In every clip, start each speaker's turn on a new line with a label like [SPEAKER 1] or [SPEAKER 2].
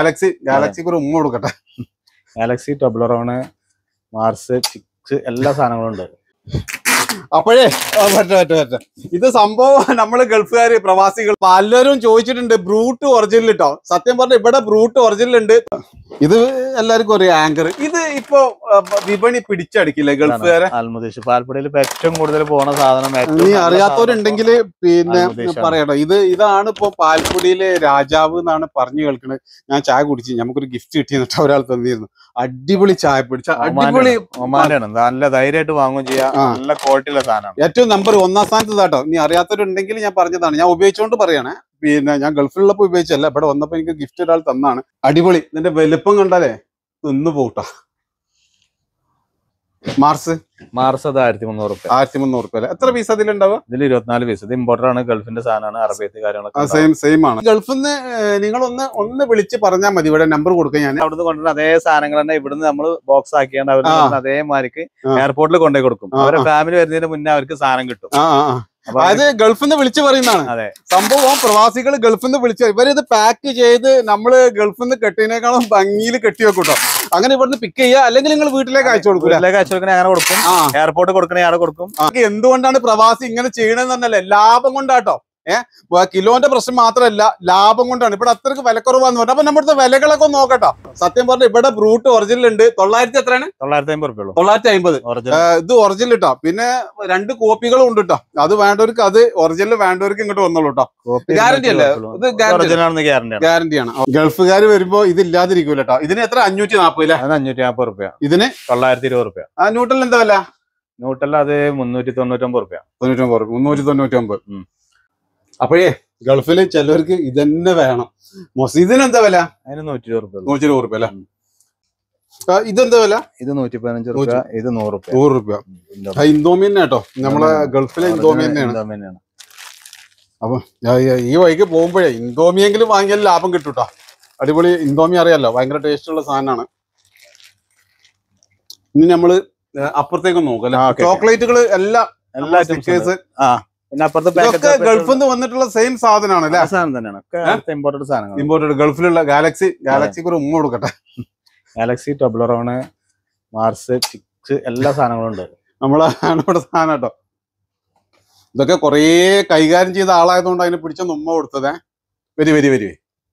[SPEAKER 1] ഗാലക്സിക്ക് ഒരു ഉമ്മ കൊടുക്കട്ടെ.
[SPEAKER 2] ഗാലക്സി, ടൊബ്ലറോണ്, മാർസ്, ചിക്സ് എല്ലാ സാധനങ്ങളും ഉണ്ട്.
[SPEAKER 1] അപ്പോഴേ പറ്റ ഇത് സംഭവം നമ്മള് ഗൾഫുകാര് പ്രവാസികൾ പലരും ചോദിച്ചിട്ടുണ്ട് ബ്രൂട്ട് ഒറിജിനൽ ഇട്ടോ. സത്യം പറഞ്ഞ ഇവിടെ ബ്രൂട്ട് ഒറിജിനൽ ഉണ്ട്. ഇത് എല്ലാവർക്കും ഒരു ആങ്കർ. ഇത് ഇപ്പൊ വിപണി പിടിച്ചടിക്കില്ലേ ഗൾഫുകാരെ?
[SPEAKER 2] അൽമുദീഷ് പാൽപ്പൊടിയിൽ ഏറ്റവും കൂടുതൽ പോണ സാധനം.
[SPEAKER 1] നീ അറിയാത്തവരുണ്ടെങ്കിൽ പിന്നെ പറയട്ടോ. ഇതാണ് ഇപ്പൊ പാൽപ്പൊടിയിലെ രാജാവ് എന്നാണ് പറഞ്ഞു കേൾക്കുന്നത്. ഞാൻ ചായ കുടിച്ചു, നമുക്കൊരു ഗിഫ്റ്റ് കിട്ടിയെന്നിട്ട് ഒരാൾ തന്നിരുന്നു. അടിപൊളി ചായ പിടിച്ച അടിപൊളി
[SPEAKER 2] ഒമാനാണ്. നല്ല ധൈര്യമായിട്ട് വാങ്ങുകയും ചെയ്യാം. നല്ല ക്വാളിറ്റിയുള്ള സാധനമാണ്.
[SPEAKER 1] ഏറ്റവും നമ്പർ 1-ാം സ്ഥാനത്ത് കേട്ടോ. നീ അറിയാത്തവരുണ്ടെങ്കിൽ ഞാൻ പറഞ്ഞതാണ്, ഞാൻ ഉപയോഗിച്ചുകൊണ്ട് പറയണേ. പിന്നെ ഞാൻ ഗൾഫിലുള്ളപ്പോ ഉപയോഗിച്ചല്ല, ഇവിടെ വന്നപ്പോ എനിക്ക് ഗിഫ്റ്റ് ഒരാൾ തന്നാണ്. അടിപൊളി. ഇതിന്റെ വലുപ്പം കണ്ടാലേ തിന്നു പോട്ടാ. മാർസ്
[SPEAKER 2] അത് 1300 രൂപ.
[SPEAKER 1] 1300 രൂപ. എത്ര പീസ് അതിലുണ്ടാവുക?
[SPEAKER 2] ഇതിൽ 24 പീസ്. ഇത് ഇമ്പോർട്ടർ ആണ്, ഗൾഫിന്റെ സാധനമാണ്. അറബിയത്ത് കാര്യങ്ങളൊക്കെ
[SPEAKER 1] സെയിം ആണ്. ഗൾഫിൽ നിന്ന് നിങ്ങൾ ഒന്ന് വിളിച്ച് പറഞ്ഞാൽ മതി, ഇവിടെ നമ്പർ കൊടുക്കാം. ഞാൻ
[SPEAKER 2] അവിടുന്ന് കൊണ്ടുവരുന്ന അതേ സാധനങ്ങൾ തന്നെ ഇവിടുന്ന് നമ്മൾ ബോക്സ് ആക്കിയാണ്ട് അവർ അതേമാതിരിക്ക് എയർപോർട്ടിൽ കൊണ്ടുപോയി കൊടുക്കും. അവരുടെ ഫാമിലി വരുന്നതിന് മുന്നേ അവർക്ക് സാധനം കിട്ടും.
[SPEAKER 1] അത് ഗൾഫിൽ നിന്ന് വിളിച്ച് പറയുന്നതാണ്.
[SPEAKER 2] അതെ,
[SPEAKER 1] സംഭവം പ്രവാസികൾ ഗൾഫിൽ നിന്ന് വിളിച്ച് ഇവരിത് പാക്ക് ചെയ്ത് നമ്മള് ഗൾഫിൽ നിന്ന് കെട്ടിനേക്കാളും ഭംഗിയിൽ കെട്ടി വെക്കൂട്ടോ. അങ്ങനെ ഇവിടുന്ന് പിക്ക് ചെയ്യുക, അല്ലെങ്കിൽ നിങ്ങൾ വീട്ടിലേക്ക് അയച്ചു കൊടുക്കും.
[SPEAKER 2] അങ്ങനെ കൊടുക്കും, എയർപോർട്ട് കൊടുക്കണേ അവിടെ കൊടുക്കും.
[SPEAKER 1] എന്തുകൊണ്ടാണ് പ്രവാസി ഇങ്ങനെ ചെയ്യണമെന്ന് പറഞ്ഞാലേ ലാഭം കൊണ്ടാട്ടോ. കിലോന്റെ പ്രശ്നം മാത്രമല്ല, ലാഭം കൊണ്ടാണ്. ഇവിടെ അത്രക്ക് വിലക്കുറവാന്ന് പറഞ്ഞു. അപ്പൊ നമ്മുടെ വിലകളൊക്കെ നോക്കട്ടോ. സത്യം പറഞ്ഞ ഇവിടെ ബ്രൂട്ട് ഒറിജിനൽ ഉണ്ട്. 900 എത്രയാണ്?
[SPEAKER 2] 950
[SPEAKER 1] 950. ഇത് ഒറിജിനൽ ഇട്ടോ. പിന്നെ 2 കോപ്പികളും ഉണ്ട് കേട്ടോ. അത് വേണ്ടവർക്ക്, അത് ഒറിജിനൽ വേണ്ടവർക്ക് ഇങ്ങോട്ട് വന്നോളൂ കേട്ടോ. ഗ്യാരണ്ടി അല്ലേ? ഇത് ഗ്യാരണ്ടിയാണ്. ഗൾഫുകാർ വരുമ്പോ ഇത് ഇല്ലാതിരിക്കൂല കേട്ടോ. ഇതിന് എത്ര? 540 അല്ലേ?
[SPEAKER 2] 540 രൂപ.
[SPEAKER 1] ഇതിന്
[SPEAKER 2] 920 രൂപ.
[SPEAKER 1] ന്യൂട്ടൽ എന്താ വില?
[SPEAKER 2] ന്യൂട്ടൽ അത് 399 രൂപ.
[SPEAKER 1] 399. അപ്പോഴേ ഗൾഫില് ചിലവർക്ക് ഇതന്നെ വേണം. മൊസീദിന് എന്താ വില?
[SPEAKER 2] അതിന് 120 രൂപ.
[SPEAKER 1] 120 രൂപ അല്ലേ? ഇതെന്താ വില?
[SPEAKER 2] ഇത് 115 രൂപ. ഇത് 100 രൂപ.
[SPEAKER 1] 100 രൂപ. ഇന്തോമി തന്നെ കേട്ടോ. നമ്മളെ ഗൾഫിലെ ഇന്തോമി തന്നെയാണ്. അപ്പൊ ഈ വഴിക്ക് പോകുമ്പോഴേ ഇന്തോമിയെങ്കിലും വാങ്ങിയാൽ ലാഭം കിട്ടൂട്ടോ. അടിപൊളി ഇന്തോമി അറിയാലോ, ഭയങ്കര ടേസ്റ്റ് ഉള്ള സാധനമാണ്. ഇനി നമ്മള് അപ്പുറത്തേക്ക് നോക്കാം അല്ലെ. ചോക്ലേറ്റുകൾ എല്ലാ സ്റ്റിക്കേഴ്സ് ഇതൊക്കെ ഗൾഫിൽ നിന്ന് വന്നിട്ടുള്ള സെയിം സാധനമാണ് അല്ലെ?
[SPEAKER 2] സാധനം തന്നെയാണ്.
[SPEAKER 1] ഇമ്പോർട്ടഡ് ഗൾഫിലുള്ള ഗാലക്സിക്ക് ഒരു ഉമ്മ കൊടുക്കട്ടെ.
[SPEAKER 2] ഗാലക്സി, ടൊബ്ലറോണ്, മാർസ്, ചിക്സ് എല്ലാ സാധനങ്ങളും ഉണ്ട്.
[SPEAKER 1] നമ്മളെ ഇവിടെ സാധനം കേട്ടോ. ഇതൊക്കെ കൊറേ കൈകാര്യം ചെയ്ത ആളായതുകൊണ്ട് അതിനെ പിടിച്ചൊന്ന് ഉമ്മ കൊടുത്തതേ. വരി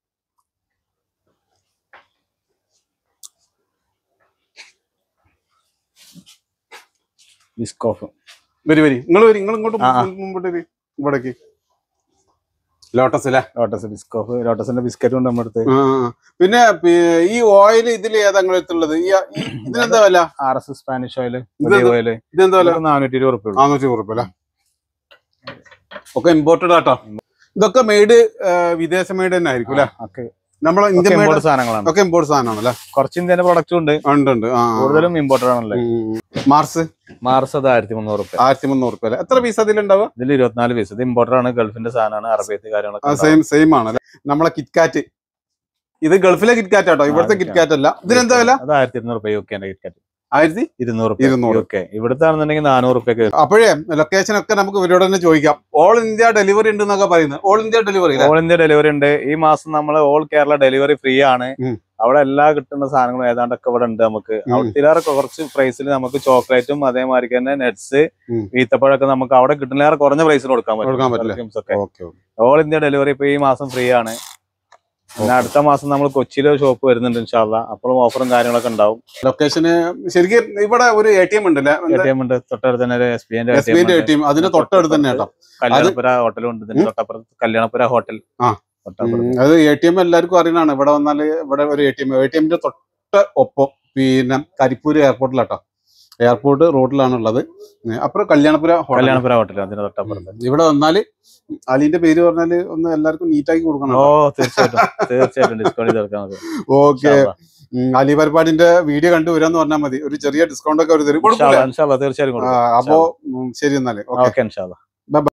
[SPEAKER 2] ബിസ്കോഫ്.
[SPEAKER 1] നിങ്ങൾ ഇങ്ങോട്ട് മുമ്പോട്ട് ഇവിടേക്ക്. ലോട്ടസ് അല്ലേ?
[SPEAKER 2] Lotus Biscoff. ലോട്ടസിന്റെ ബിസ്ക്കറ്റ് ഉണ്ട് നമ്മുടെ അടുത്ത്.
[SPEAKER 1] പിന്നെ ഈ ഓയിൽ ഇതിൽ ഏതാങ്ങളുള്ളത്? ഇതിനെന്താ വില?
[SPEAKER 2] RS Spanish oil. ഇതെന്താ വില? 420 രൂപ.
[SPEAKER 1] 420 രൂപ അല്ലേ? ഒക്കെ ഇമ്പോർട്ടഡ് ആട്ടോ. ഇതൊക്കെ മെയ്ഡ് വിദേശ മെയ്ഡ് തന്നെ ആയിരിക്കും അല്ലെ? നമ്മളെ ഇന്ത്യൻ സാധനങ്ങളാണ്. ഒക്കെ ഇമ്പോർട്ട് സാധനമാണ് അല്ലെ?
[SPEAKER 2] കുറച്ച് ഇന്ത്യന്റെ പ്രൊഡക്റ്റും ഉണ്ട്. കൂടുതലും ഇമ്പോർട്ടഡ് ആണല്ലേ. മാർസ് അത് 1300 രൂപ.
[SPEAKER 1] 1300 രൂപ അല്ലെ? എത്ര പീസ് അതിലുണ്ടാവുക?
[SPEAKER 2] ഇതിൽ 24 പീസ്. ഇത് ഇമ്പോർട്ടഡ് ആണ്, ഗൾഫിന്റെ സാധനമാണ്. അറബിയത്ത് കാര്യങ്ങളൊക്കെ
[SPEAKER 1] സെയിം ആണ് അല്ലെ? നമ്മളെ കിറ്റ്കാറ്റ്, ഇത് ഗൾഫിലെ കിറ്റ്കാറ്റ് ആട്ടോ, ഇവിടുത്തെ കിറ്റ്കാറ്റ് അല്ല. ഇതിനെന്താ വില?
[SPEAKER 2] അത് 1200 രൂപ. യുകെന്റെ കിറ്റ്കാറ്റ്
[SPEAKER 1] 1200
[SPEAKER 2] രൂപ. ഇവിടുത്തെ ആണെന്നുണ്ടെങ്കിൽ 400 രൂപ.
[SPEAKER 1] അപ്പോഴേ ലൊക്കേഷൻ ഒക്കെ നമുക്ക് ഇവരോട് തന്നെ ചോദിക്കാം. ഓൾ ഇന്ത്യ ഡെലിവറി ഉണ്ട് എന്നൊക്കെ പറയുന്നത്. ഓൾ ഇന്ത്യ ഡെലിവറി
[SPEAKER 2] ഉണ്ട്. ഈ മാസം നമ്മൾ ഓൾ കേരള ഡെലിവറി ഫ്രീ ആണ്. അവിടെ എല്ലാ കിട്ടുന്ന സാധനങ്ങളും ഏതാണ്ടൊക്കെ ഇവിടെ ഉണ്ട്. നമുക്ക് അവിടത്തേറെ കുറച്ച് പ്രൈസിൽ നമുക്ക് ചോക്ലേറ്റും അതേമാതിരി തന്നെ നട്ട്സ്, ഈത്തപ്പഴമൊക്കെ നമുക്ക് അവിടെ കിട്ടുന്നതിലേറെ കുറഞ്ഞ പ്രൈസിന് കൊടുക്കാൻ പറ്റും. ഓൾ ഇന്ത്യ ഡെലിവറി ഇപ്പൊ ഈ മാസം ഫ്രീ ആണ്. പിന്നെ അടുത്ത മാസം നമ്മൾ കൊച്ചിയിലെ ഷോപ്പ് വരുന്നുണ്ട് ഇൻഷാല്ലാ. അപ്പോഴും ഓഫറും കാര്യങ്ങളൊക്കെ ഉണ്ടാവും.
[SPEAKER 1] ലൊക്കേഷന് ശരിക്കും ഇവിടെ ഒരു ATM ഉണ്ട്.
[SPEAKER 2] ATM ഉണ്ട് തൊട്ടടുത്ത് തന്നെ.
[SPEAKER 1] SBI ATM അതിന്റെ തൊട്ടടുത്ത് തന്നെ കേട്ടോ.
[SPEAKER 2] കല്യാണപുര ഹോട്ടലും ഉണ്ട്. തൊട്ടപ്പുറത്ത് കല്യാണപുര ഹോട്ടൽ.
[SPEAKER 1] അത് ATM എല്ലാവർക്കും അറിയണാണ്. ഇവിടെ വന്നാല് ഇവിടെ ഒരു ATMന്റെ തൊട്ട് ഒപ്പം പിന്നെ കരിപ്പൂര് എയർപോർട്ടിലാട്ടോ. എയർപോർട്ട് റോഡിലാണ് ഉള്ളത്. അപ്പുറം കല്യാണപുര
[SPEAKER 2] ഹോട്ടൽ അതിന്റെ തൊട്ടപ്പുറത്ത്.
[SPEAKER 1] ഇവിടെ വന്നാല് അലിന്റെ പേര് പറഞ്ഞാല് ഒന്ന് എല്ലാവർക്കും നീറ്റാക്കി കൊടുക്കണം.
[SPEAKER 2] തീർച്ചയായിട്ടും ഡിസ്കൗണ്ട് ചെയ്ത് കൊടുക്കാം.
[SPEAKER 1] ഓക്കെ, അലി പരിപാടിന്റെ വീഡിയോ കണ്ടു വരാന്ന് പറഞ്ഞാൽ മതി. ഒരു ചെറിയ ഡിസ്കൗണ്ട് ഒക്കെ അവർ തരും.
[SPEAKER 2] തീർച്ചയായിട്ടും.
[SPEAKER 1] അപ്പോ ശരി എന്നാല്.
[SPEAKER 2] ഓക്കെ.